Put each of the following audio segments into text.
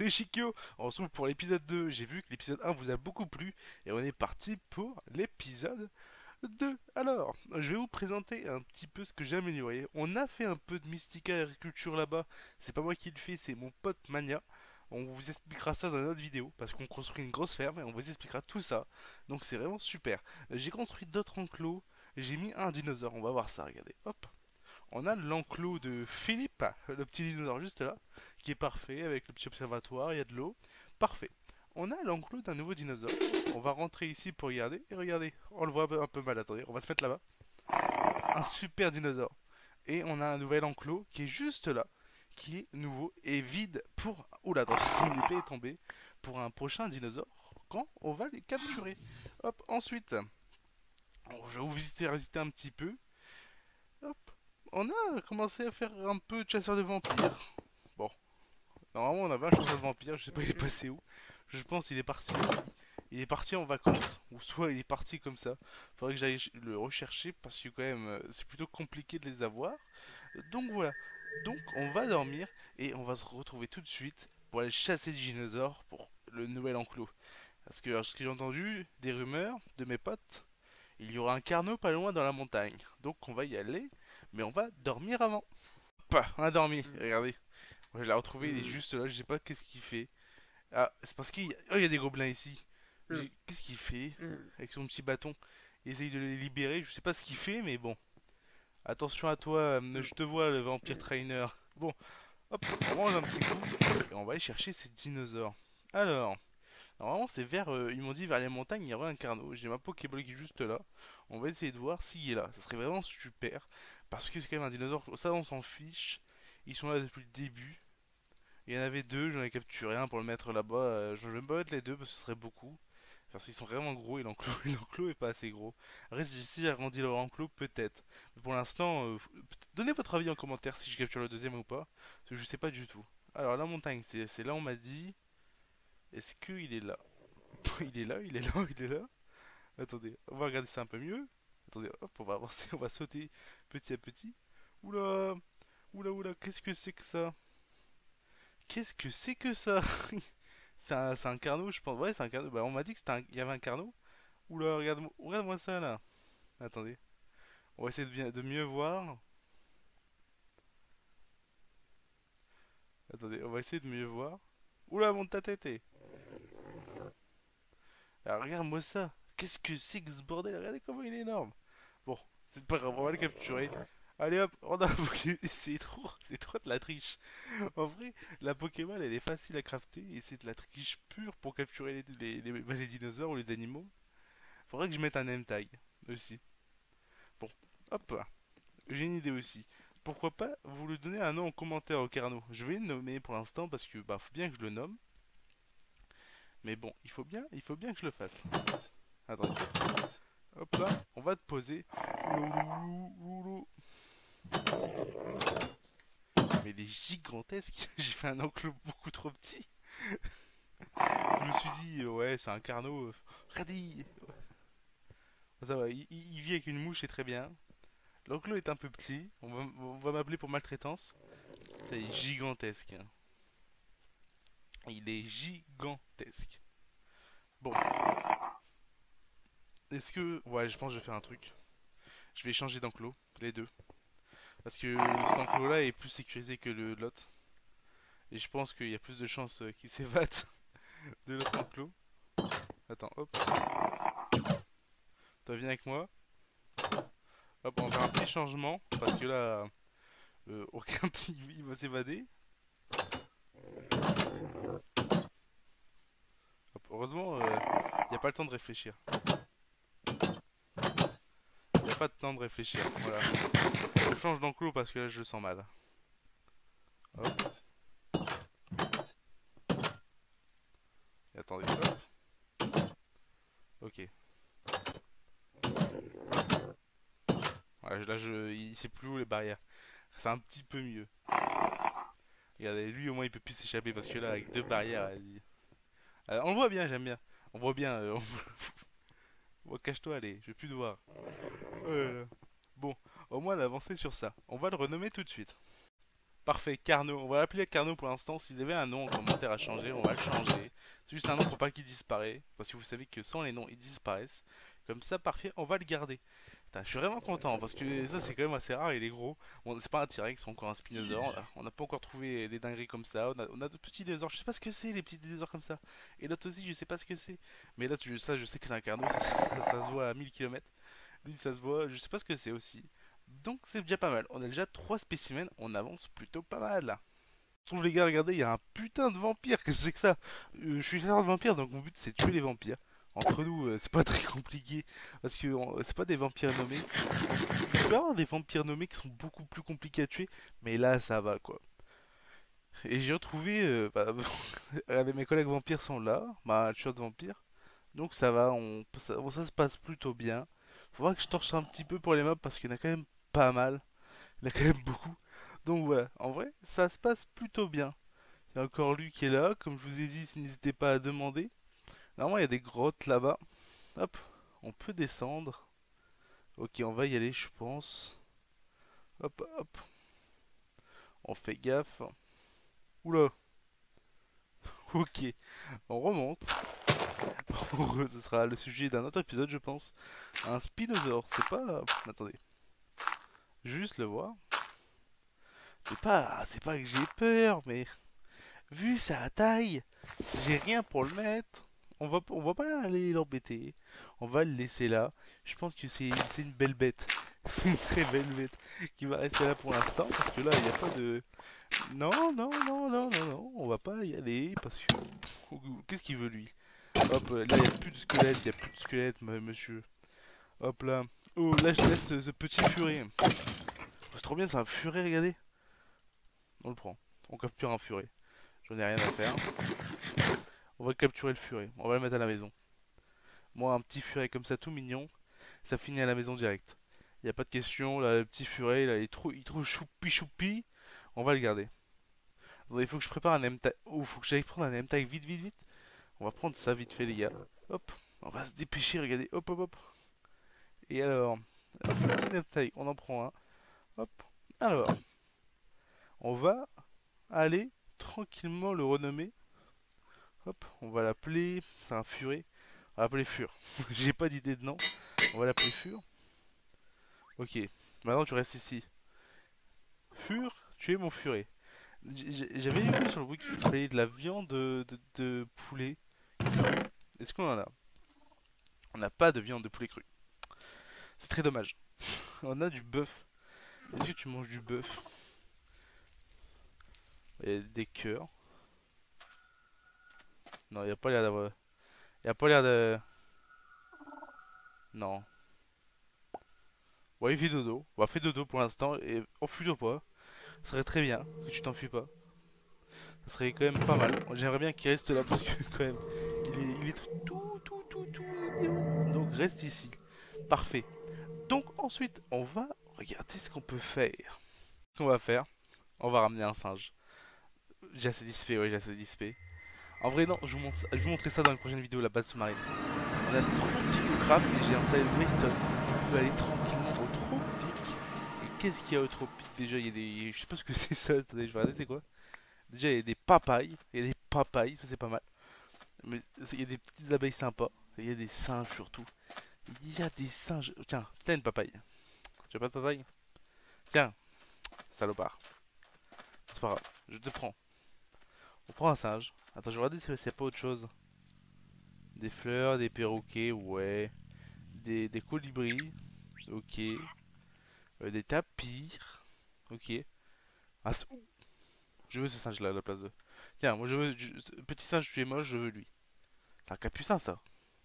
c'est Chikyo. On se retrouve pour l'épisode 2. J'ai vu que l'épisode 1 vous a beaucoup plu et on est parti pour l'épisode 2. Alors, je vais vous présenter un petit peu ce que j'ai amélioré. On a fait un peu de Mystica Agriculture là-bas. C'est pas moi qui le fais, c'est mon pote Mania. On vous expliquera ça dans une autre vidéo parce qu'on construit une grosse ferme et on vous expliquera tout ça. Donc c'est vraiment super. J'ai construit d'autres enclos. J'ai mis un dinosaure. On va voir ça, regardez. Hop. On a l'enclos de Philippe, le petit dinosaure juste là, qui est parfait avec le petit observatoire, il y a de l'eau. Parfait. On a l'enclos d'un nouveau dinosaure. On va rentrer ici pour regarder. Et regardez, on le voit un peu mal. Attendez, on va se mettre là-bas. Un super dinosaure. Et on a un nouvel enclos qui est juste là, qui est nouveau et vide pour... Oula, attention, l'épée est tombée. Pour un prochain dinosaure, quand on va les capturer. Hop, ensuite, je vais vous visiter un petit peu. Hop, on a commencé à faire un peu de chasseur de vampires. Bon, normalement on avait un chasseur de vampires, je sais pas il est passé où. Je pense qu'il est parti. Il est parti en vacances, ou soit il est parti comme ça. Faudrait que j'aille le rechercher parce que quand même c'est plutôt compliqué de les avoir. Donc voilà. Donc on va dormir et on va se retrouver tout de suite pour aller chasser des dinosaures pour le nouvel enclos. Parce que ce que j'ai entendu, des rumeurs de mes potes, il y aura un carnot pas loin dans la montagne. Donc on va y aller, mais on va dormir avant. Hop, on a dormi, regardez. Moi, je l'ai retrouvé, il est juste là, je sais pas qu'est-ce qu'il fait. Ah, c'est parce qu'il y a... Oh, il y a des gobelins ici. Qu'est-ce qu'il fait avec son petit bâton? Il essaye de les libérer, je sais pas ce qu'il fait, mais bon. Attention à toi, je te vois, le vampire trainer. Bon, hop, on mange un petit coup et on va aller chercher ces dinosaures. Alors, normalement c'est vers, ils m'ont dit vers les montagnes, il y aurait un carnot. J'ai ma Pokéball qui est juste là. On va essayer de voir s'il est là. Ça serait vraiment super. Parce que c'est quand même un dinosaure, ça on s'en fiche. Ils sont là depuis le début. Il y en avait deux, j'en ai capturé un pour le mettre là-bas. Je vais pas mettre les deux parce que ce serait beaucoup. Parce qu'ils sont vraiment gros et l'enclos, l'enclos est pas assez gros. Après, si j'agrandis leur enclos, peut-être. Mais pour l'instant, donnez votre avis en commentaire si je capture le deuxième ou pas. Parce que je sais pas du tout. Alors, la montagne, c'est là, on m'a dit. Est-ce qu'il est là? Il est là, il est là, il est là. Attendez, on va regarder ça un peu mieux. Attendez, hop, on va avancer, on va sauter petit à petit. Oula, oula, qu'est-ce que c'est que ça? Qu'est-ce que c'est que ça? C'est un carnot, je pense. Ouais, c'est un carnot. Bah, on m'a dit que il y avait un carnot. Oula, regarde-moi ça là. Attendez, on va essayer de mieux voir. Attendez, on va essayer de mieux voir. Oula, monte ta tête. Alors, regarde-moi ça. Qu'est-ce que c'est que ce bordel? Regardez comment il est énorme. Bon, c'est pas grave, on va le capturer. Allez hop, on a un Poké... c'est trop de la triche. En vrai, la Pokéball elle est facile à crafter et c'est de la triche pure pour capturer les dinosaures ou les animaux. Faudrait que je mette un name tag aussi. Bon, hop, j'ai une idée aussi. Pourquoi pas vous lui donner un nom en commentaire au Carnot. Je vais le nommer pour l'instant parce que bah faut bien que je le nomme. Mais bon, il faut bien que je le fasse. Attendez. Hop là, on va te poser. Ouloulou. Mais il est gigantesque. J'ai fait un enclos beaucoup trop petit. Je me suis dit, ouais, c'est un Carnot. Regardez, ça va, il vit avec une mouche, c'est très bien. L'enclos est un peu petit. On va m'appeler pour maltraitance. Ça, il est gigantesque, hein. Il est gigantesque. Bon, est-ce que... Ouais, je pense que je vais faire un truc. Je vais changer d'enclos, les deux. Parce que cet enclos-là est plus sécurisé que l'autre. Et je pense qu'il y a plus de chances qu'il s'évade de l'autre enclos. Attends, hop. Toi, viens avec moi. Hop, on va faire un petit changement. Parce que là, aucun il va s'évader. Hop, heureusement, il n'y a pas le temps de réfléchir. Il n'y a pas de temps de réfléchir. Voilà. On change d'enclos parce que là, je le sens mal. Hop. Et attendez, hop. Ok. Voilà, là, il sait plus où les barrières. C'est un petit peu mieux. Regardez, lui au moins il peut plus s'échapper parce que là, avec deux barrières, on le voit bien, j'aime bien. On voit bien. Cache-toi, allez, je veux plus te voir. Bon, au moins on a avancé sur ça. On va le renommer tout de suite. Parfait, Carnot. On va l'appeler Carnot pour l'instant. Si vous avez un nom en commentaire à changer, on va le changer. C'est juste un nom pour pas qu'il disparaisse. Parce que vous savez que sans les noms, ils disparaissent. Comme ça, parfait, on va le garder. Putain, je suis vraiment content parce que ça, c'est quand même assez rare. Il est gros. Bon, c'est pas un T-Rex, c'est encore un Spinosaure. Là. On n'a pas encore trouvé des dingueries comme ça. On a de petits dinosaures. Je sais pas ce que c'est, les petits dinosaures comme ça. Et l'autre aussi, je sais pas ce que c'est. Mais là, ça, je sais que c'est un Carnot. Ça se voit à 1000 km. Lui, ça se voit. Je sais pas ce que c'est aussi. Donc c'est déjà pas mal. On a déjà 3 spécimens, on avance plutôt pas mal là. Je trouve les gars, regardez, il y a un putain de vampire. Qu'est-ce que c'est que ça? Je suis chasseur de vampires, donc mon but c'est de tuer les vampires. Entre nous, c'est pas très compliqué parce que c'est pas des vampires nommés. Il peut y avoir des vampires nommés qui sont beaucoup plus compliqués à tuer, mais là ça va quoi. Et j'ai retrouvé, mes collègues vampires sont là, ma tueur de vampires. Donc ça va, ça se passe plutôt bien. Faudra que je torche un petit peu pour les mobs parce qu'il y en a quand même pas mal. Il y en a quand même beaucoup. Donc voilà, en vrai, ça se passe plutôt bien. Il y a encore lui qui est là, comme je vous ai dit, n'hésitez pas à demander. Normalement, il y a des grottes là-bas. Hop, on peut descendre. Ok, on va y aller, je pense. Hop, hop, on fait gaffe. Oula, ok, on remonte. Ce sera le sujet d'un autre épisode, je pense. Un Spinosaure, c'est pas... Attendez, juste le voir. C'est pas que j'ai peur, mais vu sa taille, j'ai rien pour le mettre. On va pas aller l'embêter. On va le laisser là. Je pense que c'est une belle bête. C'est une très belle bête qui va rester là pour l'instant. Parce que là, il n'y a pas de... Non, non, non, non, non, non. On va pas y aller parce que... Qu'est-ce qu'il veut lui? Hop, là, il n'y a plus de squelette. Il n'y a plus de squelette, monsieur. Hop là. Oh, là, je laisse ce petit furet. Oh, c'est trop bien, c'est un furet, regardez. On le prend. On capture un furet. J'en ai rien à faire. On va capturer le furet. On va le mettre à la maison. Moi, un petit furet comme ça, tout mignon, ça finit à la maison direct. Y a pas de question. Là, le petit furet, là, il est trop choupi choupi. On va le garder. Attendez, il faut que je prépare un M-Tag. Oh, faut que j'aille prendre un M-Tag vite, vite, vite. On va prendre ça vite fait, les gars. Hop. On va se dépêcher, regardez. Hop, hop, hop. Et alors, hop, un petit M-Tag. On en prend un. Hop. Alors, on va aller tranquillement le renommer. Hop, on va l'appeler. C'est un furet. On va l'appeler Fur. J'ai pas d'idée de nom. On va l'appeler Fur. Ok. Maintenant tu restes ici. Fur, tu es mon furet. J'avais vu sur le wiki qu'il fallait de la viande de poulet crue. Est-ce qu'on en a? On n'a pas de viande de poulet crue. C'est très dommage. On a du bœuf. Est-ce que tu manges du bœuf? Il y a des cœurs. Non, il n'y a pas l'air d'avoir. Il n'y a pas l'air de. Non. Ouais, il fait dodo. Bah, fais dodo pour l'instant et enfuis-toi pas. Ce serait très bien que tu t'enfuis pas. Ça serait quand même pas mal. J'aimerais bien qu'il reste là parce que quand même, il est tout mignon. Donc reste ici. Parfait. Donc ensuite, on va regarder ce qu'on peut faire. Ce qu'on va faire, on va ramener un singe. J'ai assez d'XP, ouais, j'ai assez d'XP. En vrai, non, je vous montrerai ça dans une prochaine vidéo, la base sous-marine. On a le tropique au craft et j'ai installé le Waystone. On peut aller tranquillement au tropique. Et qu'est-ce qu'il y a au tropique déjà? Il y a des. Je sais pas ce que c'est ça. Attendez, je vais regarder, c'est quoi? Déjà, il y a des papayes. Il y a des papayes, ça c'est pas mal. Mais il y a des petites abeilles sympas. Il y a des singes surtout. Il y a des singes. Tiens, t'as une papaye. Tu veux pas de papaye? Tiens, salopard. C'est pas grave, je te prends. On prend un singe. Attends, je vais regarder s'il n'y a pas autre chose. Des fleurs, des perroquets, ouais. Des colibris, ok. Des tapirs, ok. Ah, je veux ce singe là à la place de. Tiens, moi je veux. Petit singe, tu es moche, je veux lui. C'est un capucin ça.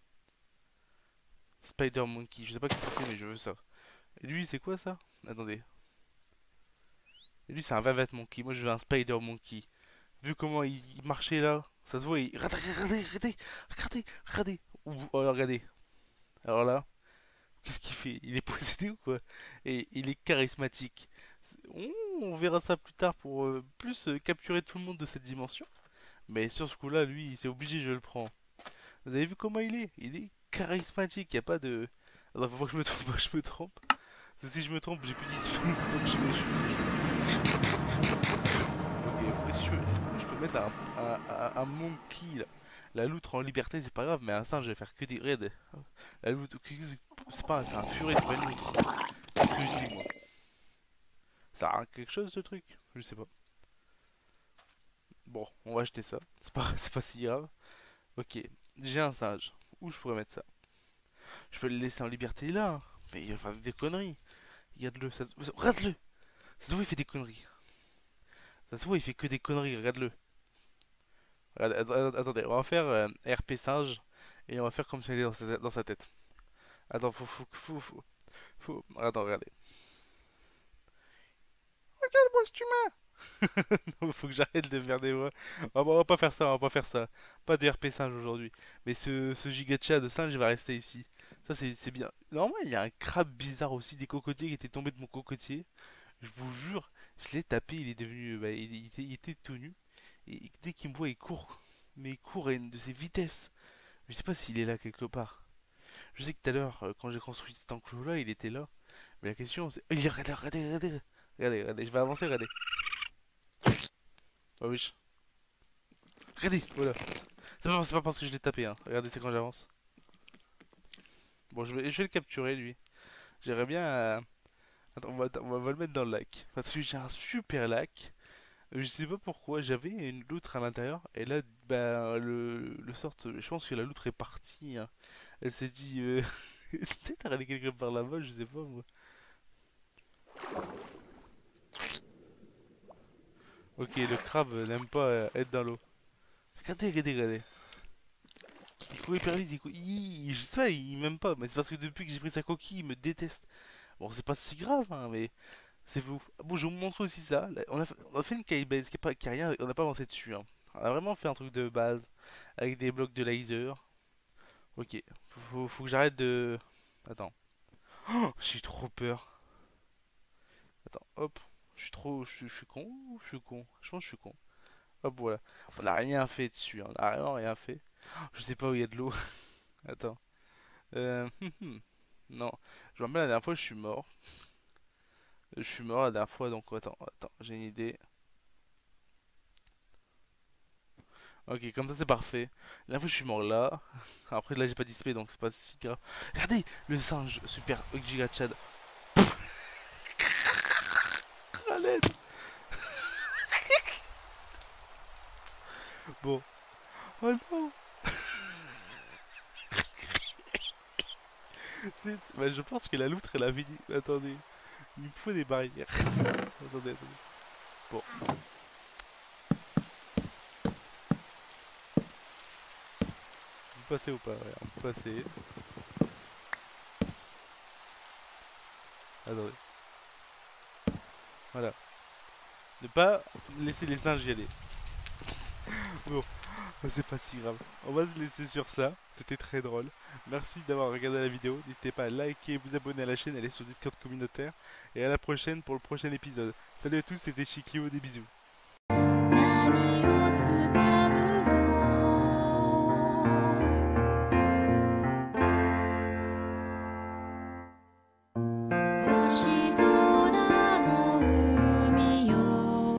Spider Monkey, je sais pas ce que c'est, mais je veux ça. Et lui, c'est quoi ça? Attendez. Et lui, c'est un Vavet Monkey. Moi, je veux un Spider Monkey. Vu comment il marchait là, ça se voit. Regardez. Oh, alors, regardez. Alors là, qu'est-ce qu'il fait? Il est possédé ou quoi? Et il est charismatique. On verra ça plus tard pour plus capturer tout le monde de cette dimension. Mais sur ce coup-là, lui, c'est obligé, je le prends. Vous avez vu comment il est? Il est charismatique, il n'y a pas de... Alors, faut pas que je me trompe, pas que je me trompe. Si je me trompe, j'ai plus d'XP, donc je vais... si je peux mettre un monkey là. La loutre en liberté, c'est pas grave, mais un singe, je vais faire que des raids. La loutre, c'est pas, c'est un furet, c'est pas une loutre. C'est ce que je dis, moi. Ça a quelque chose ce truc? Je sais pas. Bon, on va acheter ça. C'est pas si grave. Ok, j'ai un singe. Où je pourrais mettre ça? Je peux le laisser en liberté là, hein. Mais il va faire des conneries. Regarde-le, regarde-le! Ça se voit, il fait des conneries. Ça se voit, il fait que des conneries, regarde-le. Attendez, on va faire RP singe et on va faire comme si on était dans sa tête. Attends, Attends, regardez. Regarde-moi cet humain! Non, faut que j'arrête de faire des voix. On va pas faire ça, on va pas faire ça. Pas de RP singe aujourd'hui. Mais ce giga chat de singe, il va rester ici. Ça, c'est bien. Normalement, il y a un crabe bizarre aussi, des cocotiers qui étaient tombés de mon cocotier. Je vous jure, je l'ai tapé, il est devenu. Bah, il était tout nu. Et dès qu'il me voit, il court. Mais il court à une de ses vitesses. Je sais pas s'il est là quelque part. Je sais que tout à l'heure, quand j'ai construit cet enclos-là, il était là. Mais la question, c'est. Il est. Regardez, je vais avancer, regardez. Oh oui. Regardez, voilà. C'est pas parce que je l'ai tapé, hein. Regardez, c'est quand j'avance. Bon, je vais le capturer, lui. J'aimerais bien. Attends, on va le mettre dans le lac. Parce que j'ai un super lac. Je sais pas pourquoi, j'avais une loutre à l'intérieur. Et là, bah, le sort. Je pense que la loutre est partie, hein. Elle s'est dit. Peut-être aller quelque part là-bas, je sais pas moi. Ok, le crabe n'aime pas être dans l'eau. Regardez. Il court hyper vite, je sais pas, il m'aime pas. Mais c'est parce que depuis que j'ai pris sa coquille, il me déteste. Bon, c'est pas si grave, hein, mais c'est fou. Bon, je vais vous montrer aussi ça. Là, on a fait une caille base qui a rien, on n'a pas avancé dessus, hein. On a vraiment fait un truc de base avec des blocs de laser. Ok, faut que j'arrête de. Attends. Oh, j'ai trop peur. Attends, hop. Je suis con ou je suis con? Je pense que je suis con. Hop, voilà. On n'a rien fait dessus, hein. On a vraiment rien fait. Je sais pas où il y a de l'eau. Attends. Non. Je me rappelle la dernière fois, je suis mort. Je suis mort la dernière fois, donc attends, j'ai une idée. Ok, comme ça c'est parfait. La dernière fois, je suis mort là. Après, là, j'ai pas display, donc c'est pas si grave. Regardez, le singe, super giga chad. À l'aide. Bon. Oh non. Bah, je pense que la loutre, elle a fini. Attendez, il me faut des barrières. Attendez. Bon, vous passez ou pas? Ouais, vous passez. Attendez. Voilà. Ne pas laisser les singes y aller. Bon, c'est pas si grave. On va se laisser sur ça. C'était très drôle. Merci d'avoir regardé la vidéo. N'hésitez pas à liker, vous abonner à la chaîne, aller sur Discord communautaire. Et à la prochaine pour le prochain épisode. Salut à tous, c'était Shikio, des bisous.